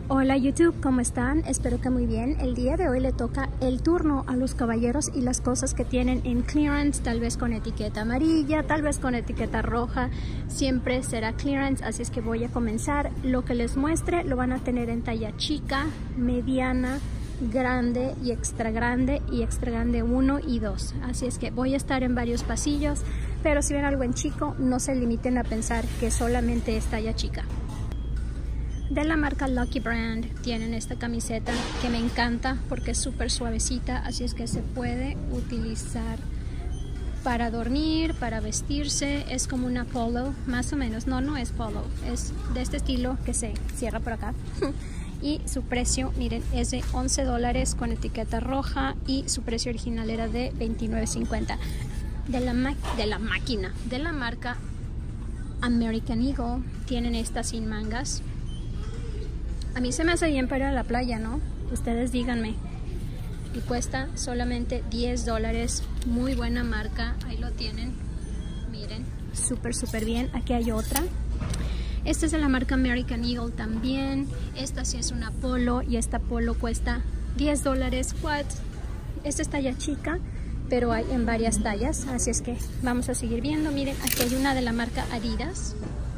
Hola YouTube, ¿cómo están? Espero que muy bien. El día de hoy le toca el turno a los caballeros y las cosas que tienen en clearance, tal vez con etiqueta amarilla, tal vez con etiqueta roja, siempre será clearance, así es que voy a comenzar. Lo que les muestre lo van a tener en talla chica, mediana, grande y extra grande 1 y 2. Así es que voy a estar en varios pasillos, pero si ven algo en chico, no se limiten a pensar que solamente es talla chica. De la marca Lucky Brand tienen esta camiseta que me encanta porque es súper suavecita, así es que se puede utilizar para dormir, para vestirse. Es como una polo, más o menos. No es polo, es de este estilo que se cierra por acá. Y su precio, miren, es de $11 con etiqueta roja y su precio original era de $29.50. De la marca American Eagle tienen esta sin mangas. A mí se me hace bien para ir a la playa, ¿no? Ustedes díganme. Y cuesta solamente $10. Muy buena marca. Ahí lo tienen. Miren, súper bien. Aquí hay otra. Esta es de la marca American Eagle también. Esta sí es una polo y esta polo cuesta $10. What? Esta es talla chica, pero hay en varias tallas. Así es que vamos a seguir viendo. Miren, aquí hay una de la marca Adidas.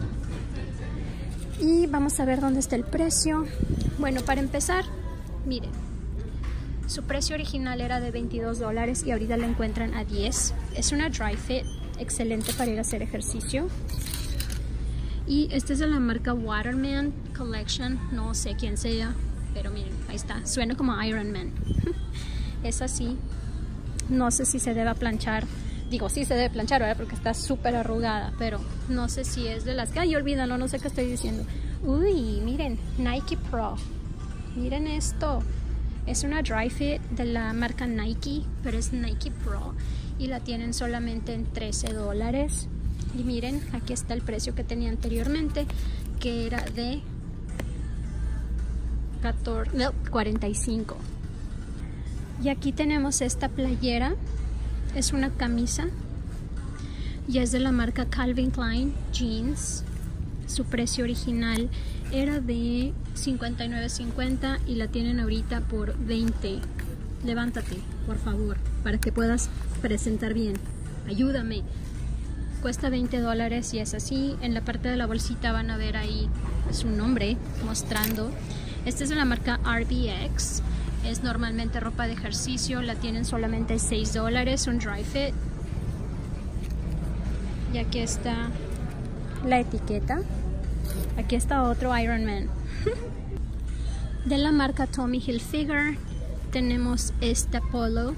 Y vamos a ver dónde está el precio. Bueno, para empezar, miren, su precio original era de $22 y ahorita la encuentran a $10. Es una dry fit, excelente para ir a hacer ejercicio. Y este es de la marca Waterman Collection, no sé quién sea, pero miren, ahí está, suena como Iron Man. Es así, no sé si se debe planchar. Digo, sí se debe planchar, ¿verdad? Porque está súper arrugada, pero no sé si es de las que... Ay, olvídalo, no sé qué estoy diciendo. Uy, miren, Nike Pro. Miren esto. Es una dry fit de la marca Nike, pero es Nike Pro. Y la tienen solamente en $13. Y miren, aquí está el precio que tenía anteriormente, que era de $45. Y aquí tenemos esta playera. Es una camisa y es de la marca Calvin Klein Jeans. Su precio original era de $59.50 y la tienen ahorita por $20. Levántate, por favor, para que puedas presentar bien. Ayúdame. Cuesta $20 y es así. En la parte de la bolsita van a ver ahí su nombre mostrando. Este es de la marca RBX. Es normalmente ropa de ejercicio, la tienen solamente $6, un dry fit. Y aquí está la etiqueta. Aquí está otro Iron Man. De la marca Tommy Hilfiger tenemos esta polo.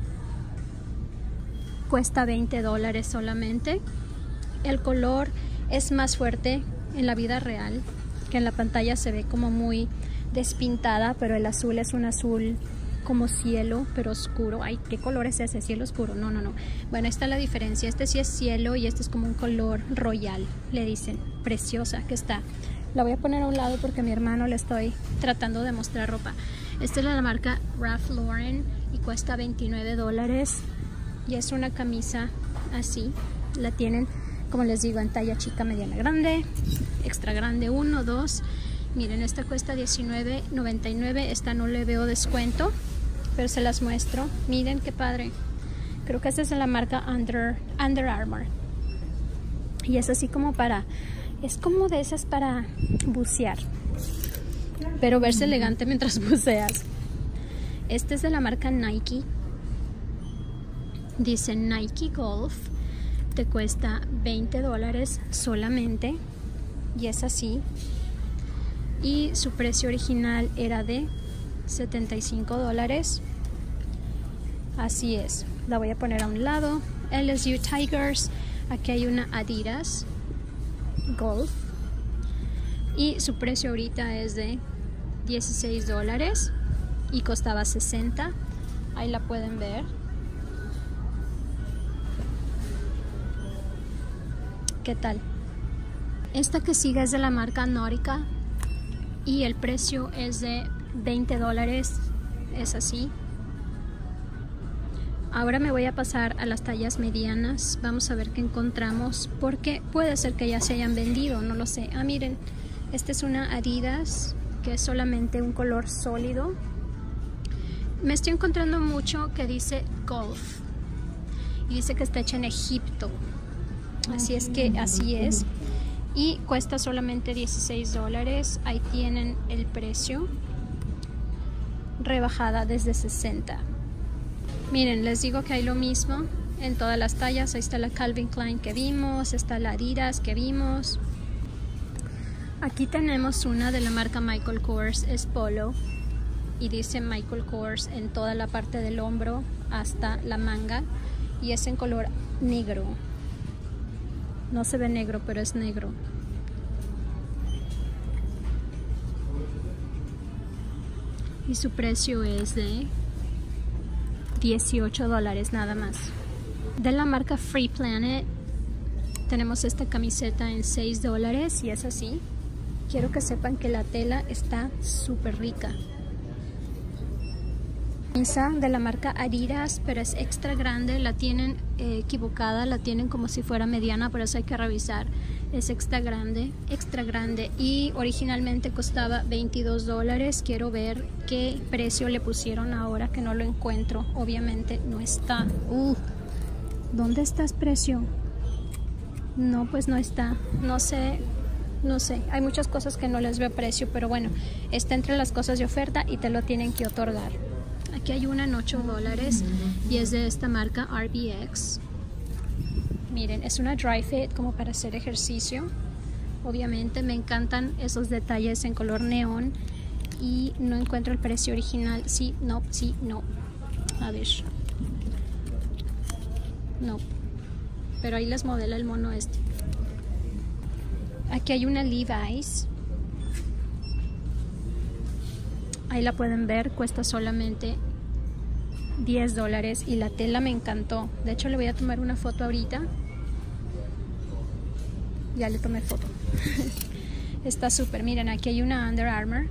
Cuesta $20 solamente. El color es más fuerte en la vida real, que en la pantalla se ve como muy despintada, pero el azul es un azul como cielo, pero oscuro. Ay, ¿qué color es ese? Cielo oscuro. No. Bueno, esta es la diferencia. Este sí es cielo y este es como un color royal, le dicen. Preciosa que está. La voy a poner a un lado porque a mi hermano le estoy tratando de mostrar ropa. Esta es la marca Ralph Lauren y cuesta $29. Y es una camisa así. La tienen, como les digo, en talla chica, mediana, grande, extra grande 1, 2. Miren, esta cuesta $19.99. Esta no le veo descuento, pero se las muestro. Miren qué padre. Creo que esta es de la marca Under Armour. Y es así como para... Es como de esas para bucear, pero verse elegante mientras buceas. Este es de la marca Nike. Dice Nike Golf. Te cuesta $20 solamente. Y es así. Y su precio original era de $75. Así es. La voy a poner a un lado. LSU Tigers. Aquí hay una Adidas Golf. Y su precio ahorita es de $16. Y costaba $60. Ahí la pueden ver. ¿Qué tal? Esta que sigue es de la marca Nautica. Y el precio es de $20, es así. Ahora me voy a pasar a las tallas medianas. Vamos a ver qué encontramos, porque puede ser que ya se hayan vendido, no lo sé. Ah, miren, esta es una Adidas que es solamente un color sólido. Me estoy encontrando mucho que dice Golf y dice que está hecha en Egipto, así es que así es, y cuesta solamente $16. Ahí tienen el precio, rebajada desde 60. Miren, les digo que hay lo mismo en todas las tallas. Ahí está la Calvin Klein que vimos, está la Adidas que vimos. Aquí tenemos una de la marca Michael Kors, es polo, y dice Michael Kors en toda la parte del hombro hasta la manga, y es en color negro. No se ve negro, pero es negro. Y su precio es de $18 nada más. De la marca Free Planet tenemos esta camiseta en $6 y es así. Quiero que sepan que la tela está súper rica. Camisa de la marca Adidas, pero es extra grande. La tienen equivocada, la tienen como si fuera mediana, por eso hay que revisar. Es extra grande y originalmente costaba $22. Quiero ver qué precio le pusieron ahora, que no lo encuentro. Obviamente no está. ¿Dónde está el precio? No, pues no está. No sé. Hay muchas cosas que no les veo precio, pero bueno, está entre las cosas de oferta y te lo tienen que otorgar. Aquí hay una en $8 y es de esta marca RBX. Miren, es una dry fit como para hacer ejercicio. Obviamente me encantan esos detalles en color neón y no encuentro el precio original. Sí, no. A ver. No. Pero ahí les modela el mono este. Aquí hay una Levi's. Ahí la pueden ver, cuesta solamente $10 y la tela me encantó. De hecho le voy a tomar una foto ahorita. Ya le tomé foto. Está súper. Miren, aquí hay una Under Armour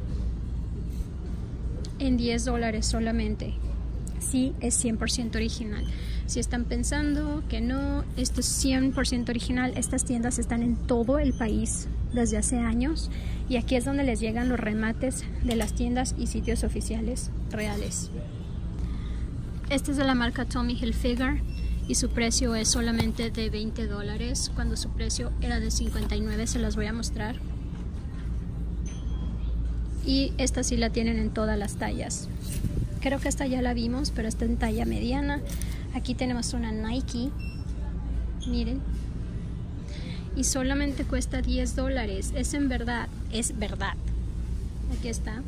en $10 solamente. Sí, es 100% original. Si están pensando que no, esto es 100% original. Estas tiendas están en todo el país desde hace años y aquí es donde les llegan los remates de las tiendas y sitios oficiales reales. Este es de la marca Tommy Hilfiger y su precio es solamente de $20 cuando su precio era de 59. Se las voy a mostrar. Y esta sí la tienen en todas las tallas. Creo que esta ya la vimos, pero está en talla mediana. Aquí tenemos una Nike, miren, y solamente cuesta $10. Es en verdad, es verdad. Aquí está.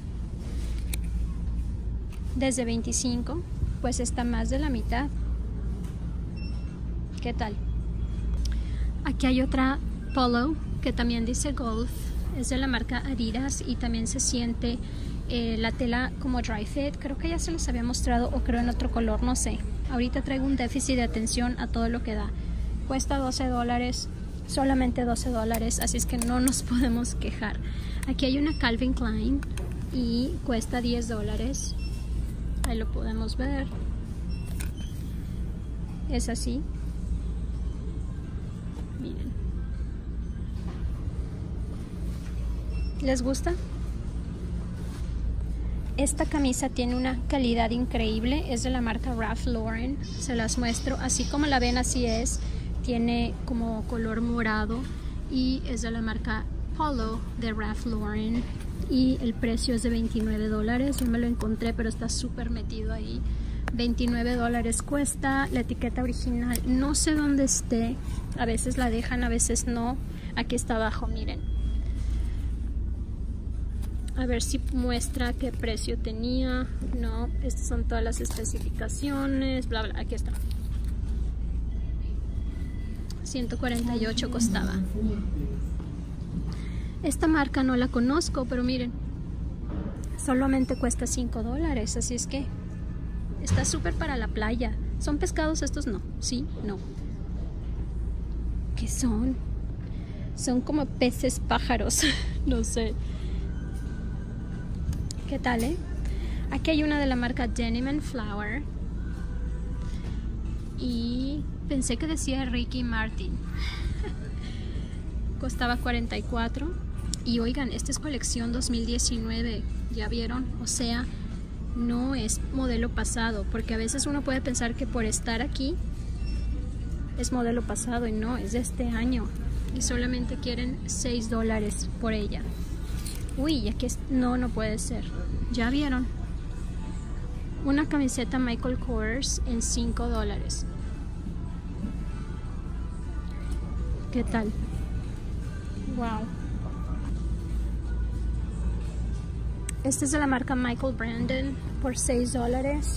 Desde 25, pues está más de la mitad. ¿Qué tal? Aquí hay otra Polo que también dice Golf. Es de la marca Adidas y también se siente la tela como dry fit. Creo que ya se les había mostrado o creo en otro color, no sé. Ahorita traigo un déficit de atención a todo lo que da. Cuesta $12, solamente $12, así es que no nos podemos quejar. Aquí hay una Calvin Klein y cuesta $10. Ahí lo podemos ver. Es así. Miren. ¿Les gusta? Esta camisa tiene una calidad increíble, es de la marca Ralph Lauren, se las muestro, así como la ven así es, tiene como color morado y es de la marca Polo de Ralph Lauren y el precio es de $29, yo me lo encontré pero está súper metido ahí, $29 cuesta, la etiqueta original, no sé dónde esté, a veces la dejan, a veces no, aquí está abajo, miren. A ver si muestra qué precio tenía. No, estas son todas las especificaciones, bla bla, aquí está. 148 costaba. Esta marca no la conozco, pero miren, solamente cuesta $5, así es que está súper para la playa. ¿Son pescados estos? No, sí, no. ¿Qué son? Son como peces pájaros, no sé. ¿Qué tal, Aquí hay una de la marca Denim & Flower y pensé que decía Ricky Martin. Costaba $44. Y oigan, esta es colección 2019, ¿ya vieron? O sea, no es modelo pasado, porque a veces uno puede pensar que por estar aquí es modelo pasado y no, es de este año. Y solamente quieren $6 por ella. Uy, ya que no puede ser. ¿Ya vieron? Una camiseta Michael Kors en $5. ¿Qué tal? Wow. Esta es de la marca Michael Brandon por $6.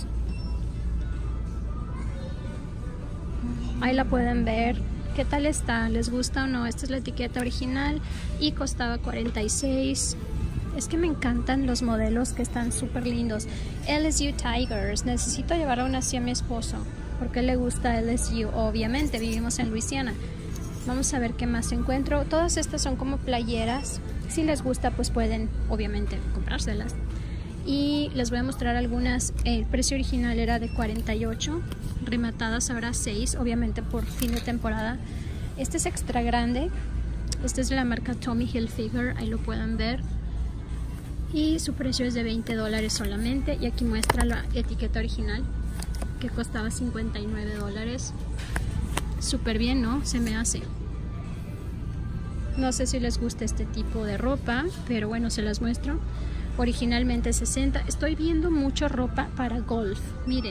Ahí la pueden ver. ¿Qué tal está? ¿Les gusta o no? Esta es la etiqueta original y costaba $46. Es que me encantan los modelos que están súper lindos. LSU Tigers. Necesito llevar una así a mi esposo porque le gusta LSU. Obviamente, vivimos en Luisiana. Vamos a ver qué más encuentro. Todas estas son como playeras. Si les gusta, pues pueden, obviamente, comprárselas. Y les voy a mostrar algunas. El precio original era de $48. Rematadas ahora $6, obviamente por fin de temporada. Este es extra grande. Este es de la marca Tommy Hilfiger. Ahí lo pueden ver. Y su precio es de $20 solamente. Y aquí muestra la etiqueta original, que costaba $59. Súper bien, ¿no? Se me hace. No sé si les gusta este tipo de ropa, pero bueno, se las muestro. Originalmente $60. Estoy viendo mucho ropa para golf. Miren.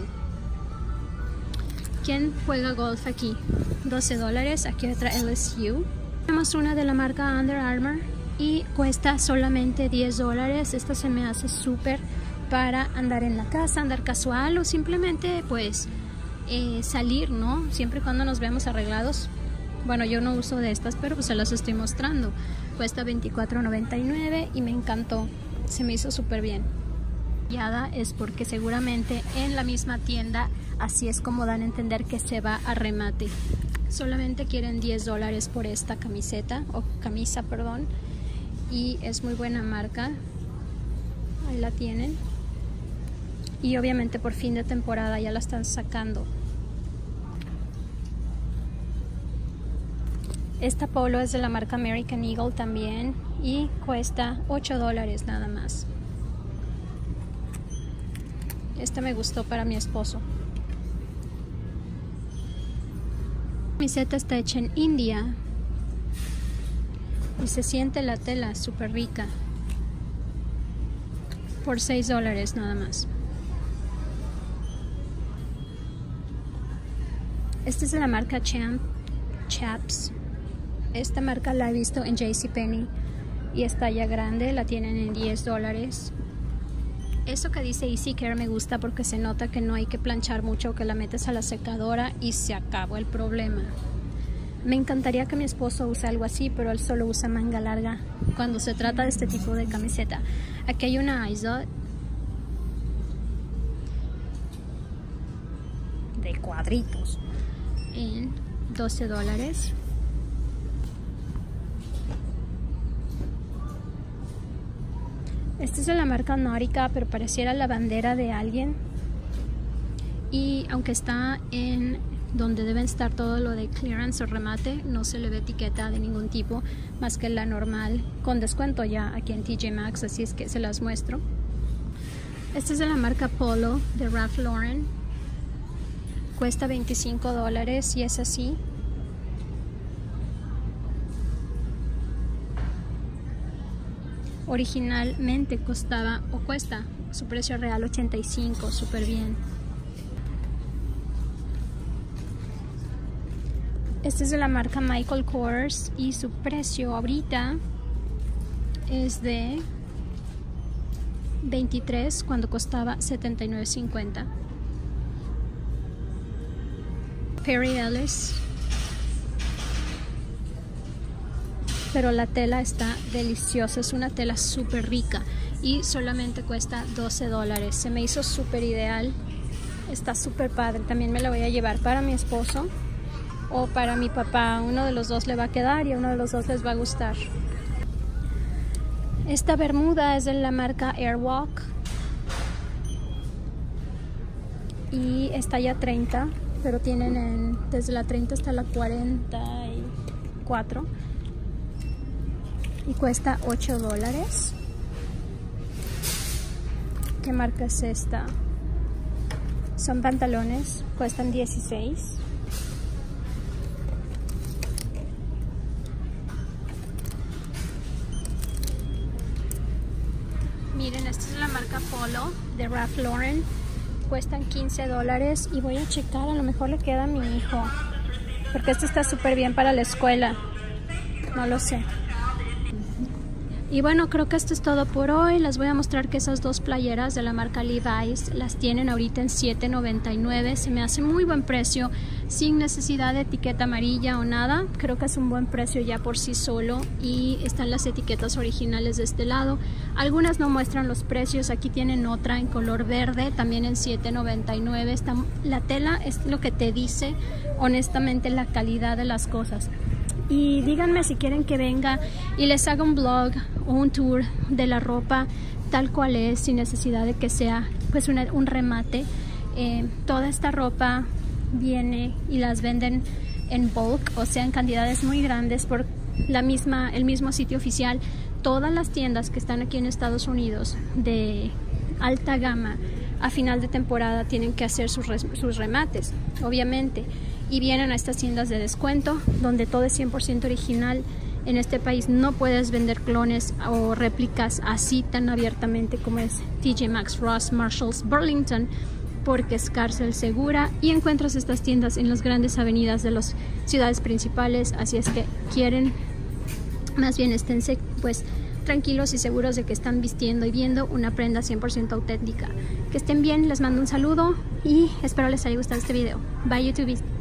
¿Quién juega golf aquí? $12. Aquí otra LSU. Tenemos una de la marca Under Armour y cuesta solamente $10. Esta se me hace súper para andar en la casa, andar casual o simplemente pues salir, ¿no? Siempre y cuando nos veamos arreglados. Bueno, yo no uso de estas, pero pues se las estoy mostrando. Cuesta $24.99 y me encantó. Se me hizo súper bien. Es porque seguramente en la misma tienda así es como dan a entender que se va a remate. Solamente quieren $10 por esta camiseta o camisa, perdón. Y es muy buena marca. Ahí la tienen. Y obviamente por fin de temporada ya la están sacando. Esta polo es de la marca American Eagle también y cuesta $8 nada más. Esta me gustó para mi esposo. La camiseta está hecha en India y se siente la tela súper rica. Por $6 nada más. Esta es de la marca Chaps. Esta marca la he visto en JCPenney y es talla grande, la tienen en $10. Eso que dice Easy Care me gusta porque se nota que no hay que planchar mucho, que la metes a la secadora y se acabó el problema. Me encantaría que mi esposo use algo así, pero él solo usa manga larga cuando se trata de este tipo de camiseta. Aquí hay una IZOD de cuadritos en $12. Esta es de la marca Nautica, pero pareciera la bandera de alguien. Y aunque está en donde deben estar todo lo de clearance o remate, no se le ve etiqueta de ningún tipo, más que la normal, con descuento ya aquí en TJ Maxx, así es que se las muestro. Esta es de la marca Polo, de Ralph Lauren. Cuesta $25 y es así. Originalmente costaba o cuesta su precio real $85, súper bien. Este es de la marca Michael Kors y su precio ahorita es de $23 cuando costaba $79.50. Perry Ellis. Pero la tela está deliciosa, es una tela súper rica y solamente cuesta $12. Se me hizo súper ideal, está súper padre. También me la voy a llevar para mi esposo o para mi papá. Uno de los dos le va a quedar y a uno de los dos les va a gustar. Esta bermuda es de la marca Airwalk y está ya 30, pero tienen desde la 30 hasta la 44. y cuesta $8. ¿Qué marca es esta? Son pantalones, cuestan $16. Miren, esta es la marca Polo de Ralph Lauren. Cuestan $15 y voy a checar, a lo mejor le queda a mi hijo. Porque este está súper bien para la escuela. No lo sé. Y bueno, creo que esto es todo por hoy. Les voy a mostrar que esas dos playeras de la marca Levi's las tienen ahorita en $7.99. Se me hace muy buen precio, sin necesidad de etiqueta amarilla o nada. Creo que es un buen precio ya por sí solo. Y están las etiquetas originales de este lado. Algunas no muestran los precios. Aquí tienen otra en color verde, también en $7.99. La tela es lo que te dice honestamente la calidad de las cosas. Y díganme si quieren que venga y les haga un blog o un tour de la ropa tal cual es, sin necesidad de que sea pues un remate. Toda esta ropa viene y las venden en bulk, o sea en cantidades muy grandes por el mismo sitio oficial. Todas las tiendas que están aquí en Estados Unidos de alta gama a final de temporada tienen que hacer sus remates, obviamente, y vienen a estas tiendas de descuento donde todo es 100% original. En este país no puedes vender clones o réplicas así tan abiertamente como es TJ Maxx, Ross, Marshalls, Burlington, porque es cárcel segura, y encuentras estas tiendas en las grandes avenidas de las ciudades principales. Así es que más bien esténse pues tranquilos y seguros de que están vistiendo y viendo una prenda 100% auténtica. Que estén bien, les mando un saludo y espero les haya gustado este video. Bye, YouTube.